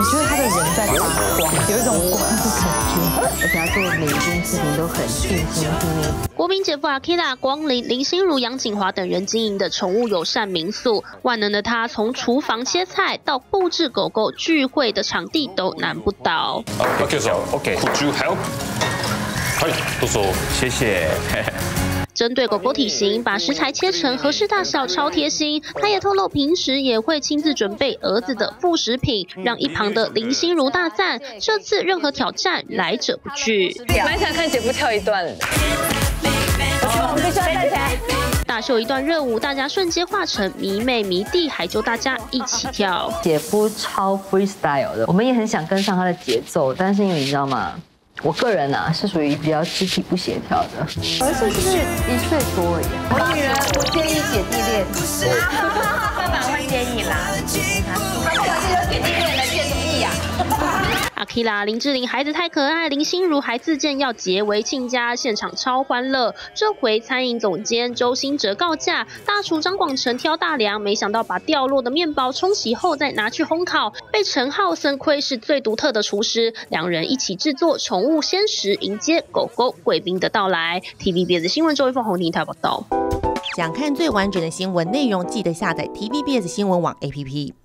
觉得他的人在发光，有一种光的感觉，而且他做每一件事情都很尽心尽力。 国民姐夫阿 Kira、光临、林心如、杨景华等人经营的宠物友善民宿，万能的他从厨房切菜到布置狗狗聚会的场地都难不倒。 OK, could you help? はい、どうぞ。谢谢。 针对狗狗体型，把食材切成合适大小，超贴心。他也透露，平时也会亲自准备儿子的副食品，让一旁的林心如大赞。这次任何挑战来者不拒。 蛮想看姐夫跳一段的。我们必须要站起来。 大秀一段热舞，大家瞬间化成迷妹迷弟，还揪大家一起跳。 姐夫超 freestyle 的，我们也很想跟上他的节奏，但是因为你知道吗？我个人啊是属于比较肢体不协调的，儿子是不是1岁多而已？我女人不介意姐弟恋， 爸爸会介意啦。姐弟恋来介什么意呀？ 阿 Kira、林志玲孩子太可爱，林心如还自荐要结为亲家，现场超欢乐。这回餐饮总监周兴哲告假，大厨张广成挑大梁，没想到把掉落的面包冲洗后再拿去烘烤，被陈浩森窥是最独特的厨师，两人一起制作宠物鲜食，迎接狗狗贵宾的到来。TVBS 新闻周一凤红婷台报道。 想看最完整的新闻内容，记得下载TVBS 新闻网 APP。